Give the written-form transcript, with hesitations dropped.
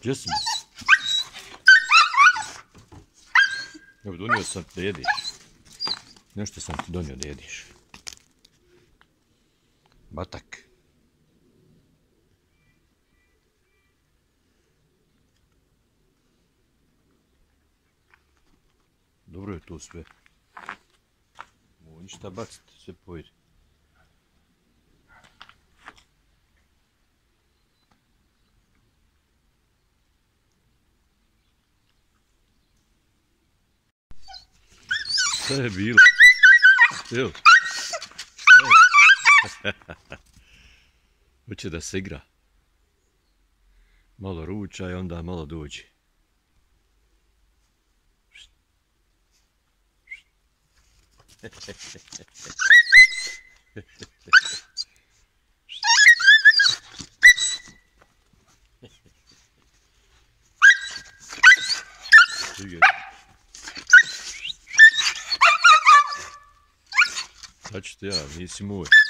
Gdje si mi? Evo, donio sam da jediš. Nešto sam ti donio da jediš. Batak. Dobro je to sve. Ovo ništa baciti, sve pojedi. Šta je bilo? Evo. Hoće da se igra. Malo ruča i onda malo dođe. Sad ću te ja, nisi moj.